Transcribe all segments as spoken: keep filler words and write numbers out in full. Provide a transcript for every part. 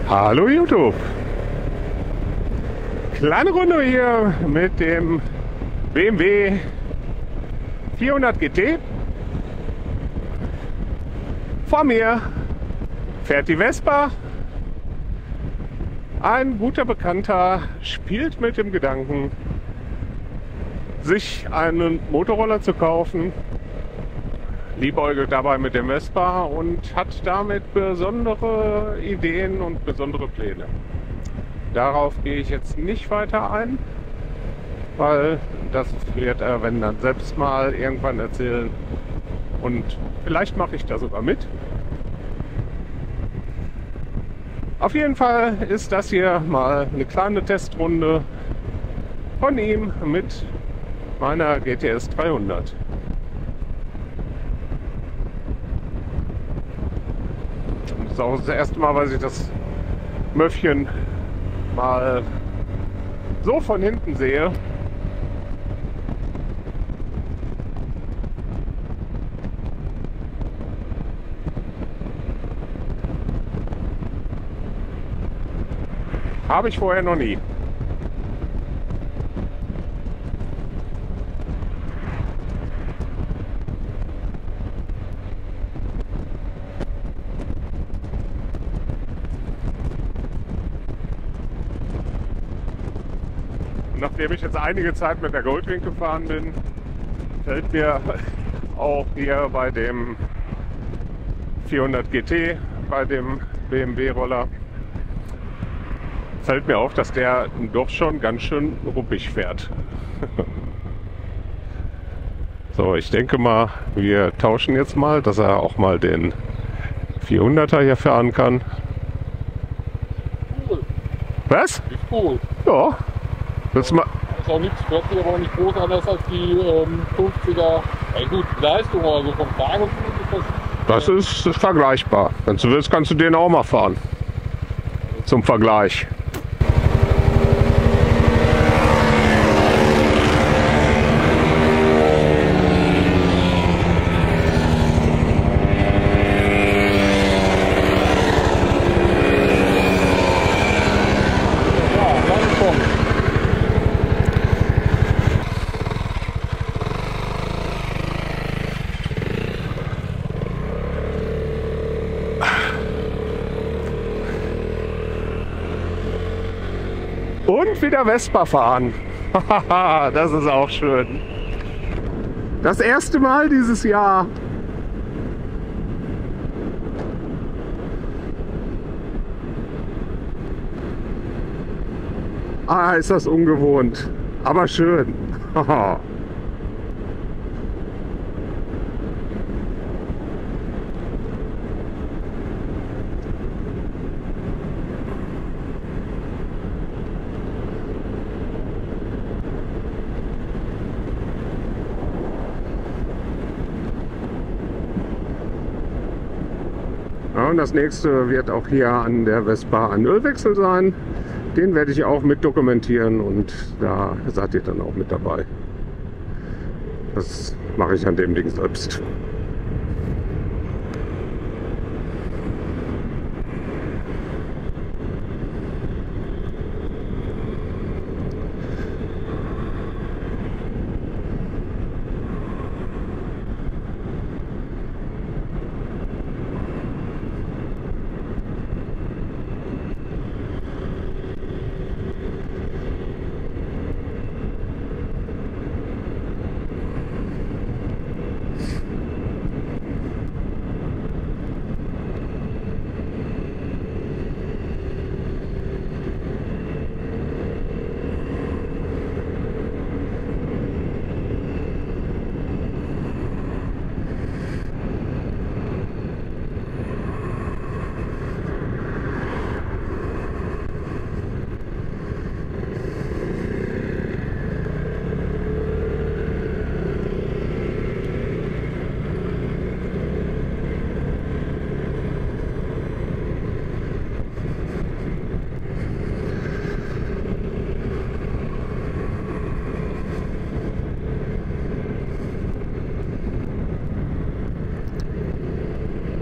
Hallo YouTube! Kleine Runde hier mit dem B M W vierhundert G T. Vor mir fährt die Vespa. Ein guter Bekannter spielt mit dem Gedanken, sich einen Motorroller zu kaufen, liebäugelt dabei mit dem Vespa und hat damit besondere Ideen und besondere Pläne. Darauf gehe ich jetzt nicht weiter ein, weil das wird er, wenn dann, selbst mal irgendwann erzählen. Und vielleicht mache ich da sogar mit. Auf jeden Fall ist das hier mal eine kleine Testrunde von ihm mit meiner G T S dreihundert. Das ist auch das erste Mal, weil ich das Möffchen mal so von hinten sehe. Habe ich vorher noch nie. Nachdem ich jetzt einige Zeit mit der Goldwing gefahren bin, fällt mir auch hier bei dem vierhundert G T, bei dem B M W-Roller, fällt mir auf, dass der doch schon ganz schön ruppig fährt. So, ich denke mal, wir tauschen jetzt mal, dass er auch mal den vierhunderter hier fahren kann. Cool. Was? Ist cool. Ja. Das ma Ist auch nichts, hört sich aber auch nicht groß anders als die ähm, fünfziger. Ja, gut, Leistung oder so vom Wagen ist das. Das ist, ist vergleichbar. Wenn du willst, kannst du den auch mal fahren. Zum Vergleich. Und wieder Vespa fahren. Das ist auch schön. Das erste Mal dieses Jahr. Ah, ist das ungewohnt. Aber schön. Und das nächste wird auch hier an der Vespa ein Ölwechsel sein. Den werde ich auch mit dokumentieren und da seid ihr dann auch mit dabei. Das mache ich an dem Ding selbst.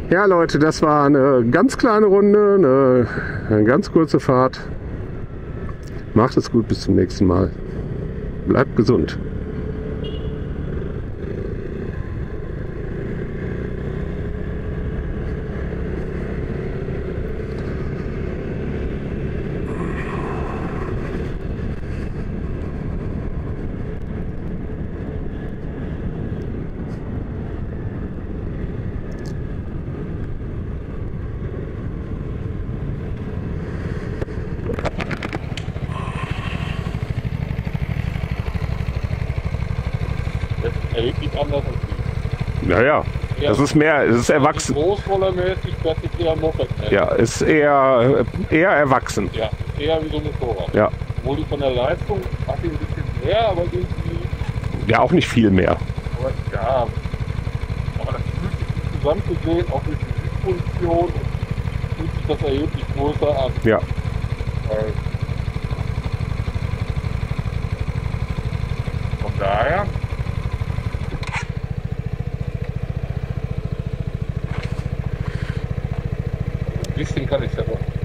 Ja Leute, das war eine ganz kleine Runde, eine, eine ganz kurze Fahrt. Macht es gut, bis zum nächsten Mal. Bleibt gesund. Erheblich anders als die. Naja, das ist mehr, es ist erwachsen. Großrollermäßig, das ist eher Moped. Ja, ist eher, eher erwachsen. Ja, eher wie so ein Motorrad. Ja. Obwohl die von der Leistung hat die ein bisschen mehr, aber irgendwie. Ja, auch nicht viel mehr. Aber, ja, aber das fühlt sich insgesamt gesehen, auch durch die Sitzposition, fühlt sich das erheblich größer an. Ja. Weil von daher. Ein bisschen kann ich ja doch.